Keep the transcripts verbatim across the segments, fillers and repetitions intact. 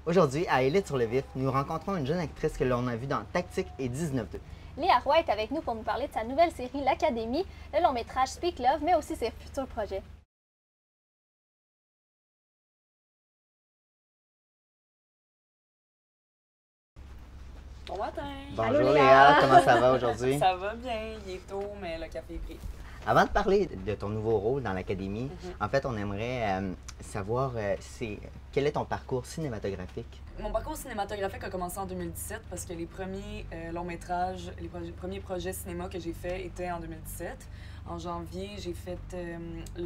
Aujourd'hui, à Élite sur le vif, nous rencontrons une jeune actrice que l'on a vue dans Tactique et dix-neuf deux. Léa Roy est avec nous pour nous parler de sa nouvelle série L'Académie, le long métrage Speak Love, mais aussi ses futurs projets. Bon matin! Bonjour Allô, Léa, Léa. comment ça va aujourd'hui? Ça va bien, il est tôt, mais le café est pris. Avant de parler de ton nouveau rôle dans l'Académie, Mhm. en fait, on aimerait euh, savoir euh, c'est, quel est ton parcours cinématographique? Mon parcours cinématographique a commencé en deux mille dix-sept parce que les premiers euh, longs métrages, les pro- premiers projets cinéma que j'ai faits étaient en deux mille dix-sept. En janvier, j'ai fait euh,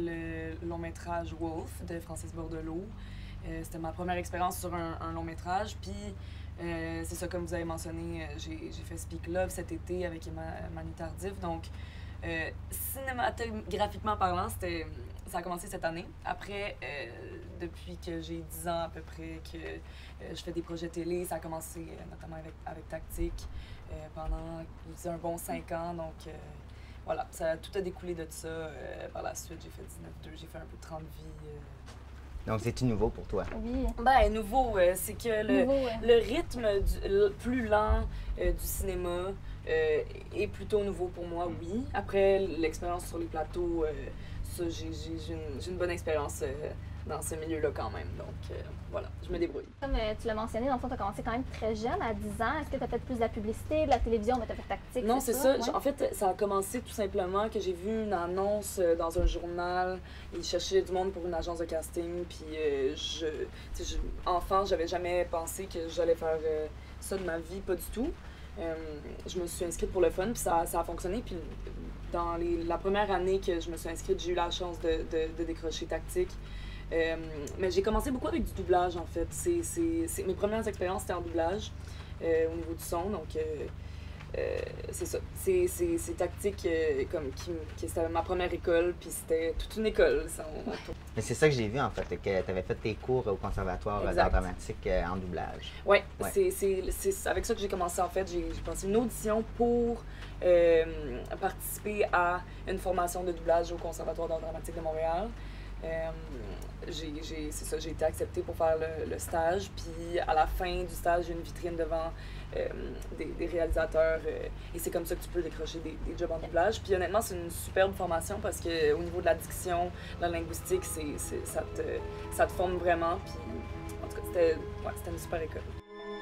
le long métrage Wolf de Francis Bordelot. Euh, C'était ma première expérience sur un, un long métrage. Puis, euh, c'est ça, comme vous avez mentionné, euh, j'ai j'ai fait Speak Love cet été avec Emma Mani Tardif. Donc, euh, cinématographiquement parlant, c'était, ça a commencé cette année. Après, euh, depuis que j'ai dix ans à peu près, que euh, je fais des projets télé, ça a commencé euh, notamment avec, avec Tactique euh, pendant je dis, un bon cinq ans. Donc, euh, voilà, ça, tout a découlé de ça. Euh, par la suite, j'ai fait dix-neuf deux, j'ai fait un peu de trente vies. Euh, Donc, c'est tout nouveau pour toi. Oui, Ben, nouveau, euh, c'est que le, nouveau, ouais. le rythme du, le plus lent euh, du cinéma euh, est plutôt nouveau pour moi, oui. Après, l'expérience sur les plateaux, euh, ça, j'ai j'ai- j'ai une, j'ai une bonne expérience euh, dans ce milieu-là quand même. Donc, euh, voilà, je me débrouille. Comme euh, tu l'as mentionné, dans le fond, tu as commencé quand même très jeune, à dix ans. Est-ce que tu as fait plus de la publicité, de la télévision, mais tu as fait Tactique? Non, c'est ça. Ouais. En fait, ça a commencé tout simplement que j'ai vu une annonce euh, dans un journal. Ils cherchaient du monde pour une agence de casting. Puis, euh, je, tu sais, je- enfant, j'avais jamais pensé que j'allais faire euh, ça de ma vie, pas du tout. Euh, je me suis inscrite pour le fun, puis ça, ça a fonctionné. Puis, dans les, la première année que je me suis inscrite, j'ai eu la chance de, de, de décrocher Tactique. Euh, mais j'ai commencé beaucoup avec du doublage, en fait. C'est, c'est, c'est, mes premières expériences, c'était en doublage, euh, au niveau du son. Donc, euh, euh, c'est ça. C'est, c'est, c'est Tactique euh, comme qui, qui c'était ma première école, puis c'était toute une école. Ça, on- on- Mais c'est ça que j'ai vu, en fait, que tu avais fait tes cours au Conservatoire Exact. d'art dramatique euh, en doublage. Ouais, Ouais. c'est, c'est, c'est avec ça que j'ai commencé en fait. J'ai, j'ai passé une audition pour euh, participer à une formation de doublage au Conservatoire d'art dramatique de Montréal. Euh, j'ai, j'ai, c'est ça, j'ai été acceptée pour faire le, le stage. Puis à la fin du stage, j'ai une vitrine devant euh, des, des réalisateurs. euh, et c'est comme ça que tu peux décrocher des, des jobs en doublage. Puis honnêtement, c'est une superbe formation parce qu'au niveau de la diction, de la linguistique, c'est, c'est, ça, te, ça te forme vraiment. Puis en tout cas, c'était, ouais, c'était une super école.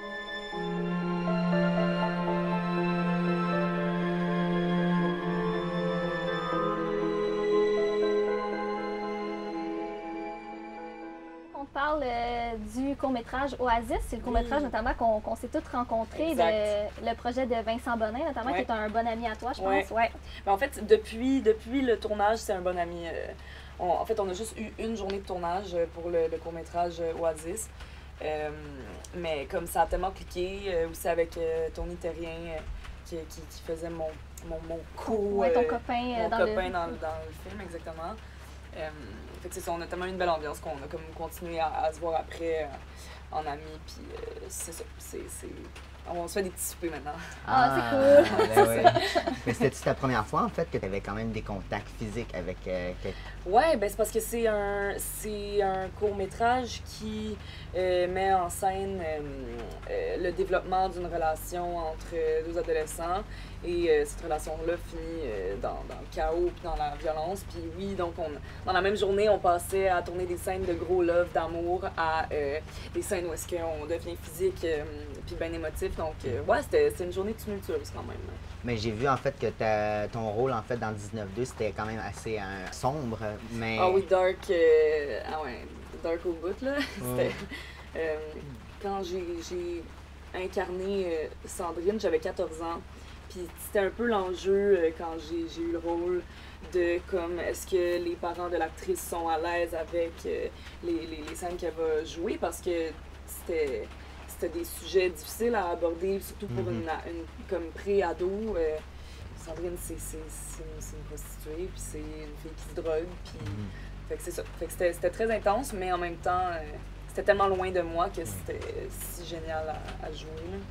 On parle euh, du court-métrage Oasis. C'est le court-métrage Oui. notamment qu'on qu'on s'est tous rencontrés, Exact. de, le projet de Vincent Bonin, notamment, Ouais. qui est un bon ami à toi, je Ouais. pense. Ouais. Mais en fait, depuis, depuis le tournage, c'est un bon ami. euh, on- en fait, on a juste eu une journée de tournage euh, pour le, le court-métrage euh, Oasis. Euh, mais comme ça a tellement cliqué, euh, aussi avec euh, Tony Terrien, euh, qui, qui, qui faisait mon, mon, mon co... Ouais, ton euh, copain euh, mon dans copain le... dans, dans le film, exactement. Euh, fait que c'est ça, on a tellement eu une belle ambiance qu'on a comme continué à, à se voir après euh, en amis, puis euh, c'est ça, c'est, c'est... On se fait des petits soupers maintenant. Ah, c'est cool! Ben ouais. Mais c'était-tu ta première fois, en fait, que tu avais quand même des contacts physiques avec euh, quelqu'un? Ouais, ben c'est parce que c'est un, c'est un court-métrage qui euh, met en scène euh, euh, le développement d'une relation entre euh, deux adolescents. Et euh, cette relation-là finit euh, dans, dans le chaos puis dans la violence. Puis oui, donc on, dans la même journée, on passait à tourner des scènes de gros love, d'amour, à euh, des scènes où est-ce qu'on devient physique euh, puis bien émotif. Donc euh, ouais, c'était, c'était une journée tumultueuse quand même. Mais j'ai vu en fait que ta- ton rôle en fait dans dix-neuf deux c'était quand même assez euh, sombre, mais Ah oui, dark, euh, ah ouais, dark au bout, là. C'était, euh, quand j'ai, j'ai incarné euh, Sandrine, j'avais quatorze ans. Puis c'était un peu l'enjeu euh, quand j'ai, j'ai eu le rôle de comme est-ce que les parents de l'actrice sont à l'aise avec euh, les, les, les scènes qu'elle va jouer parce que c'était, c'était des sujets difficiles à aborder, surtout pour Mhm. une, une comme pré-ado. euh, Sandrine, c'est, c'est, c'est, une, c'est une prostituée, puis c'est une fille qui se drogue, puis... Mhm. Fait que c'est ça. Fait que c'était, c'était très intense, mais en même temps, euh, c'était tellement loin de moi que c'était si génial à, à jouer. Là.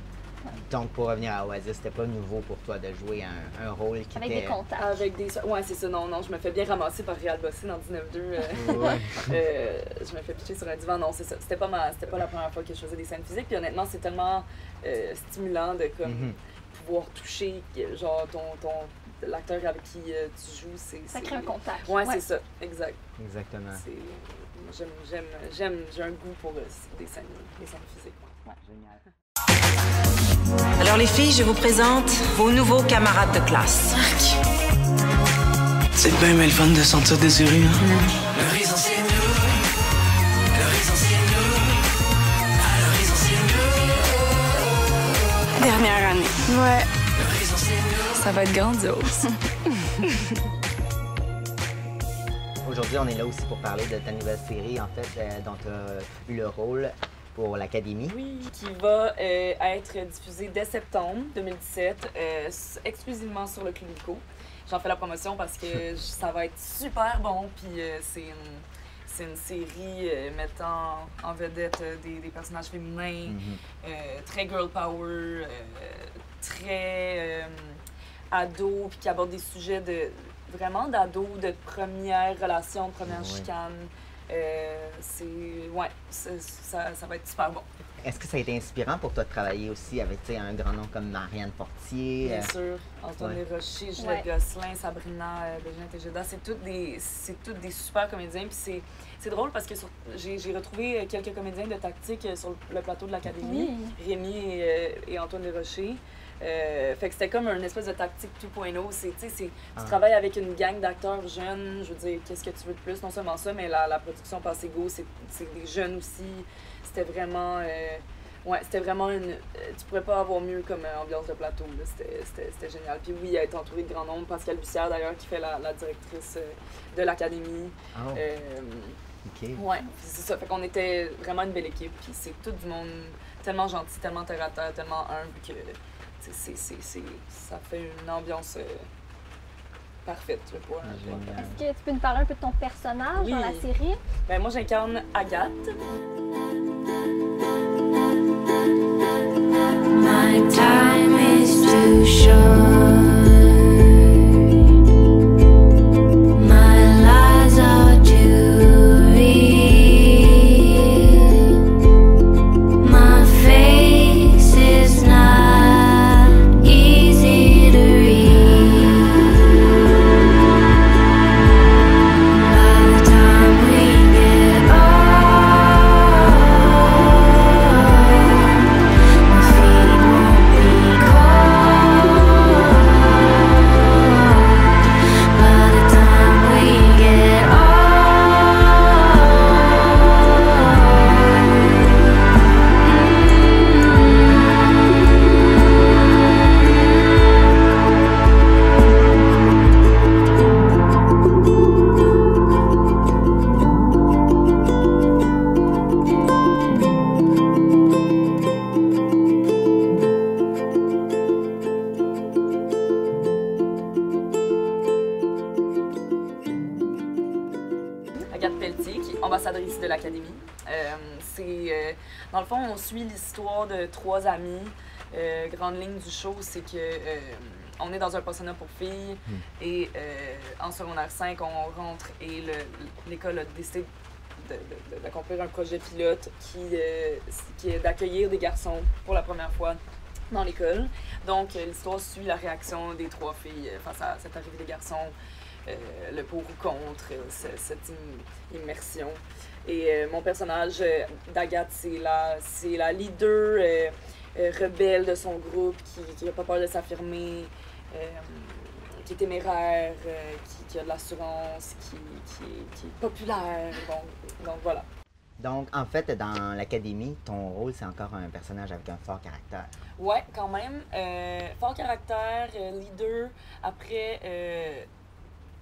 Donc, pour revenir à Oasis, c'était pas nouveau pour toi de jouer un, un rôle qui Avec était... des contacts. Avec des... Ouais, c'est ça. Non, non, je me fais bien ramasser par Réal Bossé dans dix-neuf deux. Euh, Ouais. euh, je me fais pitcher sur un divan. Non, c'est ça. C'était pas, ma... C'était pas la première fois que je faisais des scènes physiques. Puis honnêtement, c'est tellement euh, stimulant de comme, Mhm. pouvoir toucher, que, genre, ton, ton... l'acteur avec qui euh, tu joues. C'est, Ça c'est- crée un contact. Ouais, c'est ça. Exact. Exactement. C'est... J'aime, j'aime, j'aime, j'ai un goût pour euh, des scènes, des scènes physiques. Ouais. Génial. Alors les filles, je vous présente vos nouveaux camarades de classe. C'est bien mais le fun de sentir désiré, hein? L'horizon c'est nous, l'horizon c'est nous, à l'horizon c'est nous. Dernière année. Ouais, L'horizon c'est nous. ça va être grandiose. Aujourd'hui, on est là aussi pour parler de ta nouvelle série, en fait, euh, dont tu as eu le rôle pour l'Académie. Oui, qui va euh, être diffusée dès septembre deux mille dix-sept, euh, s- exclusivement sur le Club Illico. J'en fais la promotion parce que j- ça va être super bon, puis euh, c'est une, c'est une série euh, mettant en vedette euh, des, des personnages féminins, Mhm. euh, très girl power, euh, très euh, ado, puis qui aborde des sujets de vraiment d'ado, de première relation, de première Ouais. chicane. Euh, c'est ouais, c'est- ça, ça va être super bon. Est-ce que ça a été inspirant pour toi de travailler aussi avec tu sais, un grand nom comme Marianne Fortier? Bien euh, sûr, Antoine ouais. Desrochers, Juliette Ouais. Gosselin, Sabrina euh, Bégin Tejeda, c'est toutes des c'est toutes des super comédiens. Puis c'est c'est drôle parce que sur- j'ai j'ai retrouvé quelques comédiens de tactique euh, sur le plateau de l'Académie, Oui. Rémi et, euh, et Antoine Desrochers. Euh, fait que c'était comme une espèce de tactique deux point zéro. C'est, tu sais, c'est- Ah. tu travailles avec une gang d'acteurs jeunes. Je veux dire, qu'est-ce que tu veux de plus? Non seulement ça, mais la, la production Passego, c'est, c'est des jeunes aussi. C'était vraiment... euh, ouais, c'était vraiment une... euh, Tu pourrais pas avoir mieux comme euh, ambiance de plateau. Là. C'était, c'était, c'était génial. Puis oui, être entouré de grands nombres. Pascal Bussière, d'ailleurs, qui fait la, la directrice euh, de l'Académie. Oh, Euh, OK. Ouais, c'est ça. Fait qu'on était vraiment une belle équipe. Puis c'est tout du monde tellement gentil, tellement terre à terre, tellement humble que c'est, c'est, c'est, c'est- ça fait une ambiance euh, parfaite là, pour un pour un- Génial. Est-ce que tu peux nous parler un peu de ton personnage Oui. dans la série? Ben, moi, j'incarne Agathe. My time is too short. My lies are too real. My face is not easy to read. By the time we get old, my feet won't be cold. By the time we get Agathe Pelletier, qui est ambassadrice de l'Académie. Euh, c'est, euh, dans le fond, on suit l'histoire de trois amis. Euh, grande ligne du show, c'est que euh, on est dans un pensionnat pour filles et euh, en secondaire cinq, on rentre et le- l'école a décidé de- de- de- d'accomplir un projet pilote qui, euh, qui est d'accueillir des garçons pour la première fois dans l'école. Donc, euh, l'histoire suit la réaction des trois filles euh, face à cette arrivée des garçons, euh, le pour ou contre, euh, ce- cette im- immersion. Et euh, mon personnage euh, d'Agathe, c'est la, c'est la leader euh, euh, rebelle de son groupe qui n'a pas peur de s'affirmer, euh, qui est téméraire, euh, qui, qui a de l'assurance, qui, qui, est- qui est populaire. Donc, donc voilà. Donc, en fait, dans l'Académie, ton rôle, c'est encore un personnage avec un fort caractère. Ouais, quand même. Euh, fort caractère, euh, leader. Après, euh,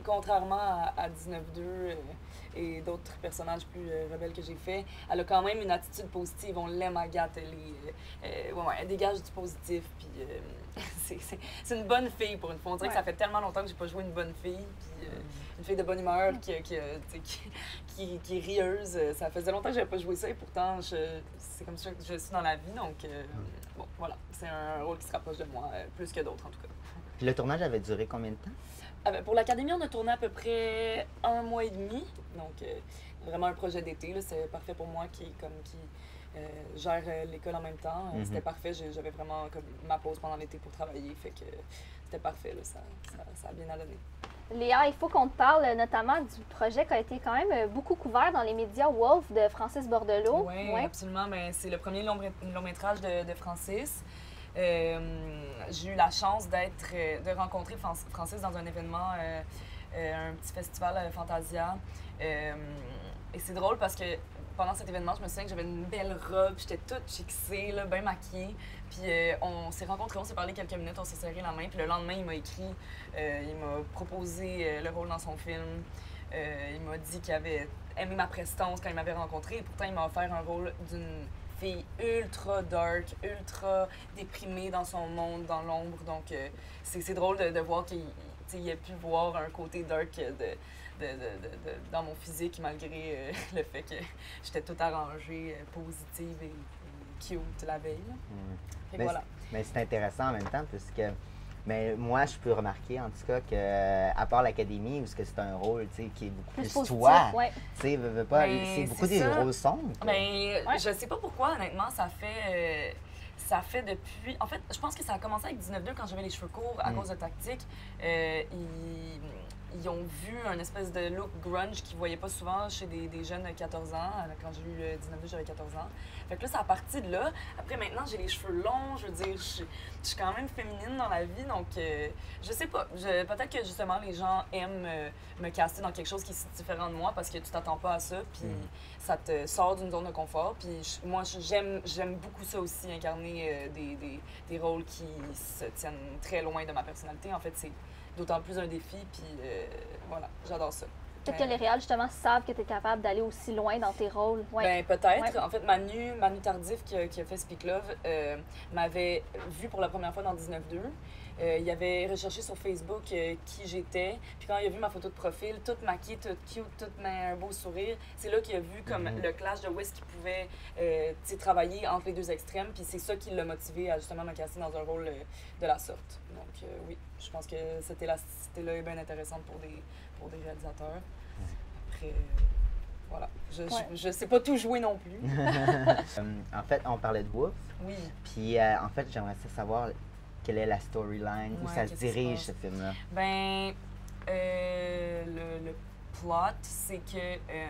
contrairement à, à dix-neuf deux euh, et d'autres personnages plus euh, rebelles que j'ai fait, elle a quand même une attitude positive. On l'aime, Agathe. Elle, est, euh, ouais, ouais, elle dégage du positif. Puis euh, c'est, c'est, c'est une bonne fille pour une fois. On dirait Ouais. que ça fait tellement longtemps que j'ai pas joué une bonne fille. Puis euh, une fille de bonne humeur qui, qui, euh, tu sais, qui, qui, qui est rieuse. Ça faisait longtemps que j'avais pas joué ça et pourtant, je, c'est comme ça que je suis dans la vie. Donc, euh, bon, voilà. C'est un rôle qui se rapproche de moi, euh, plus que d'autres en tout cas. Puis le tournage avait duré combien de temps? Ah ben, pour l'Académie, on a tourné à peu près un mois et demi. Donc, euh, vraiment un projet d'été. Là, c'est parfait pour moi qui, comme, qui euh, gère euh, l'école en même temps. Euh, Mhm. C'était parfait. J'ai- J'avais vraiment comme, ma pause pendant l'été pour travailler. Fait que c'était parfait. Là, ça, ça, ça a bien à donner. Léa, il faut qu'on te parle euh, notamment du projet qui a été quand même euh, beaucoup couvert dans les médias Wolf de Francis Bordelot. Oui, Ouais. absolument. Ben, c'est le premier long, long métrage de, de Francis. Euh, j'ai eu la chance d'être, euh, de rencontrer Fran- Francis dans un événement, euh, euh, un petit festival euh, Fantasia. Euh, et c'est drôle parce que pendant cet événement, je me souviens que j'avais une belle robe, j'étais toute chixée, là, bien maquillée. Puis euh, on s'est rencontrés, on s'est parlé quelques minutes, on s'est serré la main. Puis le lendemain, il m'a écrit, euh, il m'a proposé euh, le rôle dans son film. Euh, il m'a dit qu'il avait aimé ma prestance quand il m'avait rencontré. Et pourtant, il m'a offert un rôle d'une fille ultra dark, ultra déprimée dans son monde, dans l'ombre. Donc, euh, c'est, c'est drôle de, de voir qu'il tu sais, il a pu voir un côté dark de, de, de, de- de- dans mon physique, malgré euh, le fait que j'étais toute arrangée, euh, positive et, et cute la veille. là. Mm. Fait que Mais, voilà. c'est- mais c'est intéressant en même temps, puisque mais moi, je peux remarquer en tout cas que, à part l'Académie, où c'est un rôle tu sais, qui est beaucoup Plus plus, positif, toi, ouais. tu sais, veux, veux pas, Ben, c'est beaucoup c'est des ça. rôles sombres. quoi. Mais Ouais. je sais pas pourquoi, honnêtement, ça fait. euh, ça fait depuis. En fait, je pense que ça a commencé avec dix-neuf deux quand j'avais les cheveux courts à Mm. cause de Tactique. Euh, ils, ils ont vu un espèce de look grunge qu'ils voyaient pas souvent chez des, des jeunes de quatorze ans. Quand j'ai eu euh, dix-neuf deux, j'avais quatorze ans. Fait que là, ça a parti de là. Après, maintenant, j'ai les cheveux longs. Je veux dire, je, je suis quand même féminine dans la vie. Donc, euh, je sais pas. Je- peut-être que justement, les gens aiment euh, me caster dans quelque chose qui est si différent de moi parce que tu t'attends pas à ça. Puis Mm. ça te sort d'une zone de confort. Puis je- moi, je- j'aime, j'aime beaucoup ça aussi, incarner euh, des, des, des rôles qui se tiennent très loin de ma personnalité. En fait, c'est d'autant plus un défi. Puis euh, voilà, j'adore ça. Peut-être Ben, que les réals, justement, savent que tu es capable d'aller aussi loin dans tes rôles. Ouais. Ben, peut-être. Ouais. En fait, Manu, Manu Tardif, qui a, qui a fait Speak Love, euh, m'avait vu pour la première fois dans dix-neuf deux. Euh, il avait recherché sur Facebook euh, qui j'étais. Puis quand il a vu ma photo de profil, toute maquillée, toute cute, toute ma- un beau sourire, c'est là qu'il a vu comme Mhm. le clash de où est-ce qu'il pouvait euh, tu sais, travailler entre les deux extrêmes. Puis c'est ça qui l'a motivé à justement me caster dans un rôle euh, de la sorte. Donc euh, oui, je pense que cette élasticité-là est bien intéressante pour des, pour des réalisateurs. Après, euh, voilà. Je, Ouais. je, je sais pas tout jouer non plus. Euh, en fait, on parlait de Wolf, Oui. puis euh, en fait, j'aimerais ça savoir quelle est la storyline, où Ouais, ça se qu'est-ce qui se dirige passe? ce film-là. Ben, euh, le, le plot, c'est que euh,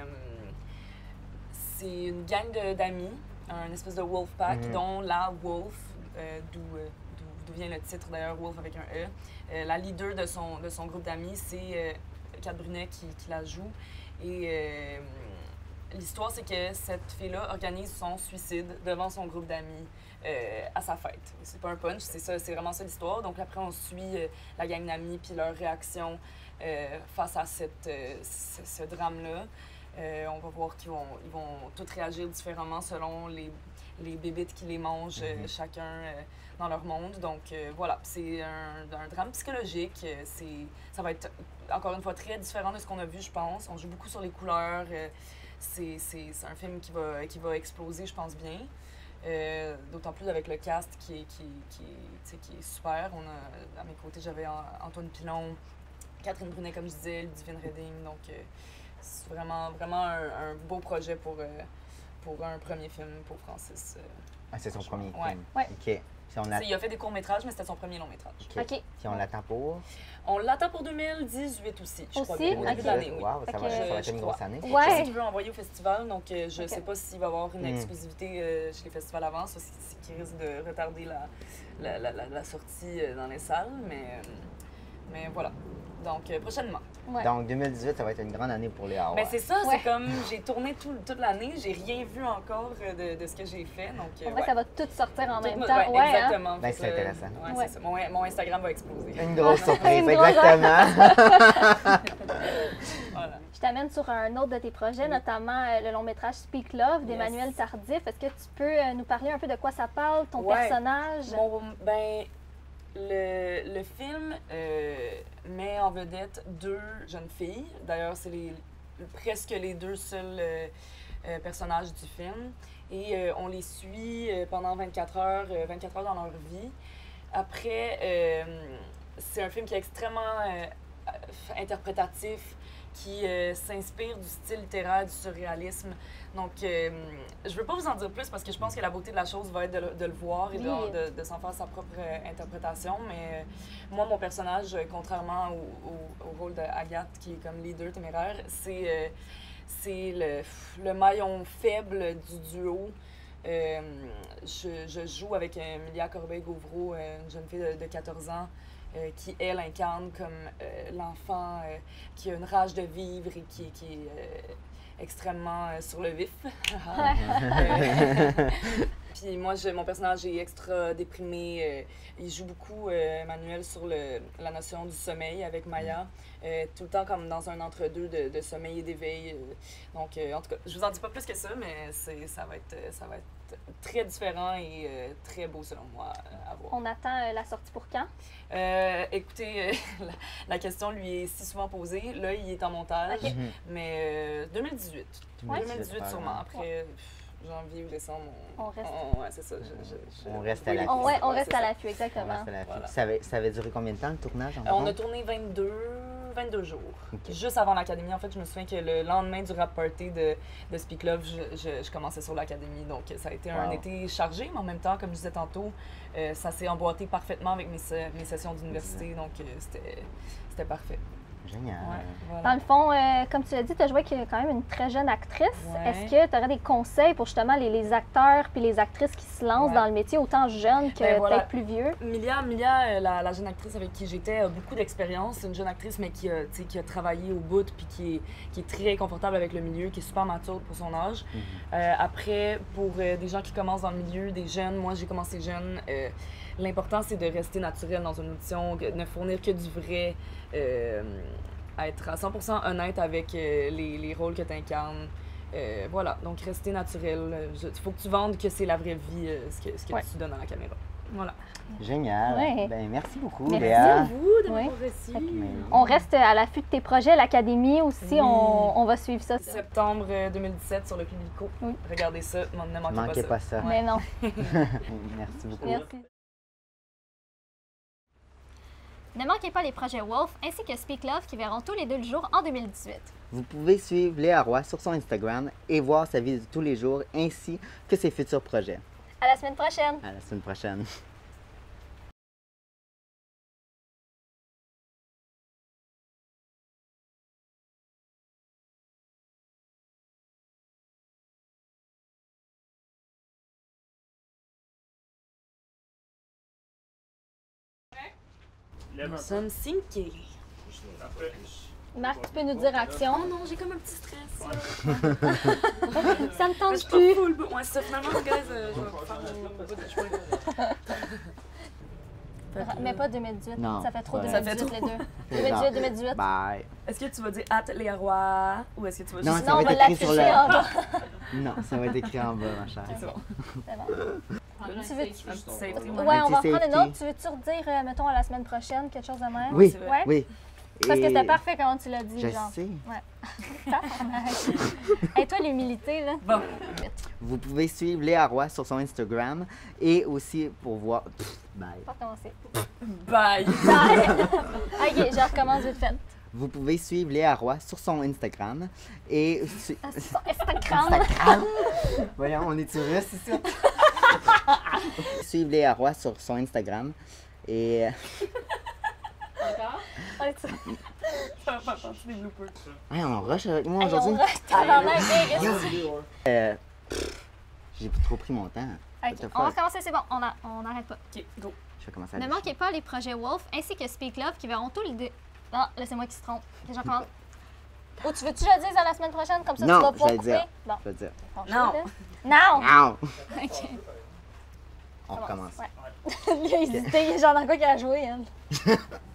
c'est une gang de- d'amis, un espèce de wolf pack, Mhm. dont la wolf, euh, d'où euh, d'où- d'où vient le titre d'ailleurs, wolf avec un E. Euh, la leader de son, de son groupe d'amis, c'est euh, Kat Brunet qui, qui la joue. Et euh, l'histoire, c'est que cette fille-là organise son suicide devant son groupe d'amis euh, à sa fête. C'est pas un punch, c'est ça, c'est vraiment ça l'histoire. Donc après, on suit euh, la gang d'amis puis leur réaction euh, face à cette, euh, ce, ce drame-là. Euh, on va voir qu'ils vont, ils vont tous réagir différemment selon les, les bébites qui les mangent, euh, Mhm. chacun euh, dans leur monde. Donc euh, voilà, c'est un, un drame psychologique. Euh, c'est, ça va être encore une fois très différent de ce qu'on a vu, je pense. On joue beaucoup sur les couleurs. euh, c'est, c'est, c'est un film qui va, qui va exploser, je pense bien. Euh, d'autant plus avec le cast qui est, qui, qui, tu sais, qui est super. On a, à mes côtés, j'avais An- Antoine Pilon, Catherine Brunet, comme je disais, Ludivine Redding. Donc, euh, c'est vraiment, vraiment un, un beau projet pour, euh, pour un premier film pour Francis. euh. Ah, c'est son premier Ouais. film. Ouais. OK. Si on, Tu l'a- sais, il a fait des courts-métrages, mais c'était son premier long-métrage. OK. OK. Si on l'attend pour. On l'attend pour deux mille dix-huit aussi, je crois. Aussi? Au début Ok. de l'année, oui. Wow, ça, Fait va, que- ça va être Je une crois. grosse année. Je sais Ouais. qu'il veut envoyer au festival, donc euh, je Ok. sais pas s'il va y avoir une Mm. exclusivité euh, chez les festivals avant, ça, c'est c'est qui risque de retarder la, la, la, la- la sortie euh, dans les salles, mais, euh, mais voilà. Donc, euh, prochainement. Ouais. Donc, deux mille dix-huit, ça va être une grande année pour les Hawaii. Ben, c'est ça, Ouais. c'est comme j'ai tourné tout- toute l'année, j'ai rien vu encore euh, de, de ce que j'ai fait. Donc, euh, En vrai, ouais. ça va tout sortir en Tout même me- temps. ouais, Ouais, hein? exactement. Ben, Fait c'est que, intéressant. ouais, Ouais. c'est ça. Mon, mon Instagram va exploser. Une grosse surprise, Une grosse- exactement. Voilà. Je t'amène sur un autre de tes projets, notamment euh, le long métrage Speak Love d'Emmanuel Yes. Tardif. Est-ce que tu peux euh, nous parler un peu de quoi ça parle, ton Ouais. personnage? Mon- ben, le, le film euh, met en vedette deux jeunes filles. D'ailleurs, c'est les, presque les deux seuls euh, euh, personnages du film. Et euh, on les suit euh, pendant vingt-quatre heures, euh, vingt-quatre heures dans leur vie. Après, euh, c'est un film qui est extrêmement euh, interprétatif, qui euh, s'inspire du style littéraire, du surréalisme. Donc, euh, je ne veux pas vous en dire plus parce que je pense que la beauté de la chose va être de, le- de le voir et de, Oui. de- de s'en faire sa propre euh, interprétation. Mais euh, moi, mon personnage, euh, contrairement au, au- au rôle d'Agathe, qui est comme leader téméraire, c'est euh, c'est le, le maillon faible du duo. Euh, je, je joue avec euh, Milia Corbeil-Gauvreau, euh, une jeune fille de, de quatorze ans, euh, qui, elle, incarne comme euh, l'enfant euh, qui a une rage de vivre et qui, qui est euh, extrêmement euh, sur le vif. Euh, Puis moi, je- mon personnage est extra déprimé. euh, il joue beaucoup, euh, Emmanuel, sur le, la notion du sommeil avec Maya. euh, tout le temps comme dans un entre-deux de, de sommeil et d'éveil. euh. donc, euh, en tout cas, je vous en dis pas plus que ça, mais c'est, ça, va être, euh, ça va être très différent et euh, très beau selon moi euh, à voir. On attend euh, la sortie pour quand? Euh, écoutez, euh, la, la question lui est si souvent posée. Là, il est en montage, Ok. mais euh, deux mille dix-huit. Ouais. deux mille dix-huit sûrement. Après pff, janvier ou décembre, on, On reste. on- ouais, c'est ça. je- je- je- On reste à oui, l'affût. On, ouais, on ouais, reste c'est à ça. l'affût, exactement. On reste à l'affût. Voilà. Ça avait, ça avait duré combien de temps le tournage Euh, environ? on a tourné vingt-deux, vingt-deux jours. Ok. Juste avant l'académie. En fait, je me souviens que le lendemain du rap party de, de Speak Love, je, je- je commençais sur l'académie. Donc, ça a été un Wow. été chargé, mais en même temps, comme je disais tantôt, euh, ça s'est emboîté parfaitement avec mes, se- mes sessions d'université. Donc, euh, c'était c'était parfait. Génial. Ouais, Dans voilà. le fond, euh, comme tu l'as dit, tu as joué avec quand même une très jeune actrice. Ouais. Est-ce que tu aurais des conseils pour justement les, les acteurs puis les actrices qui se lancent Ouais. dans le métier, autant jeunes que Ben voilà. peut-être plus vieux? Milia, Milia euh, la, la jeune actrice avec qui j'étais, a beaucoup d'expérience. C'est une jeune actrice, mais qui a, tu sais, qui a travaillé au bout, puis qui est, qui est très confortable avec le milieu, qui est super mature pour son âge. Mhm. Euh, après, pour euh, des gens qui commencent dans le milieu, des jeunes, moi j'ai commencé jeune, euh, l'important c'est de rester naturel dans une audition, que- ne fournir que du vrai, euh, être à cent pour cent honnête avec euh, les, les rôles que tu incarnes. Euh, voilà, donc rester naturel. Il faut que tu vendes que c'est la vraie vie, euh, ce que, ce que Ouais. tu donnes à la caméra. Voilà. Génial. Ouais. Ben, merci beaucoup, Merci Léa. à vous de Ouais. m'avoir reçu. Mais- On reste à l'affût de tes projets, l'Académie aussi, Oui. on, on va suivre ça. Septembre euh, deux mille dix-sept sur le Publico. Oui. Regardez ça, ne manquez, Manquez pas pas ça. ça. Mais non, Merci beaucoup. merci. Ne manquez pas les projets Wolf ainsi que Speak Love qui verront tous les deux le jour en deux mille dix-huit. Vous pouvez suivre Léa Roy sur son Instagram et voir sa vie de tous les jours ainsi que ses futurs projets. À la semaine prochaine! À la semaine prochaine. Nous sommes syncés. Marc, tu peux nous dire action? Oh non, j'ai comme un petit stress. Ça ne Je tente suis pas plus! full. Ouais, c'est ça. Finalement, guys, euh, je vais faire mon bout de chemin. Mais pas deux mille dix-huit, Non, ça fait trop ouais. Ça deux mille dix-huit fait les deux. C'est deux mille dix-huit, ça. deux mille dix-huit. Bye. Est-ce que tu vas dire hâte les rois ou est-ce que tu vas Non, juste. ça Non, va on va être écrit sur l'afficher le- en bas. Non, ça va être écrit en bas, ma chère. C'est bon. C'est bon. Un Tu veux- petit safety. Ouais, on va petit reprendre une safety. autre. Tu veux-tu redire, euh, mettons, à la semaine prochaine, quelque chose de même? Oui, c'est vrai. Ouais? oui. Parce que Et- c'était parfait comment tu l'as dit, Je genre. sais. Et toi, l'humilité, là? Bon, Vous pouvez suivre Léa Roy sur son Instagram et aussi pour voir. Pff, bye. Pas recommencer. bye. Ok, je recommence vite fait. Vous pouvez suivre Léa Roy sur son Instagram et. su- Sur Instagram. Instagram. Voyons, on est russe ici. Suivre Léa Roy sur son Instagram et. Ouais, tu- Ça va faire partie des bloopers. Hey, on rush avec moi Hey, on aujourd'hui. reste à la main, big. Euh, pff, J'ai trop pris mon temps. Ok, What the on va fuck? recommencer, c'est bon, on a- on n'arrête pas. Ok, go. Je vais commencer à Ne lécher. manquez pas les projets Wolf ainsi que Speak Love qui verront tous les deux. Non, là, c'est moi qui se trompe. Ok, je recommence. Ou tu veux-tu que je le dise à la semaine prochaine, comme ça Non, tu vas pouvoir je vais couper? le dire. Bon. Je veux dire. Bon, je Non. vais le dire. Non! Non! Ok. On recommence. Ouais. Il a hésité, il est genre dans quoi qu'il a joué, elle.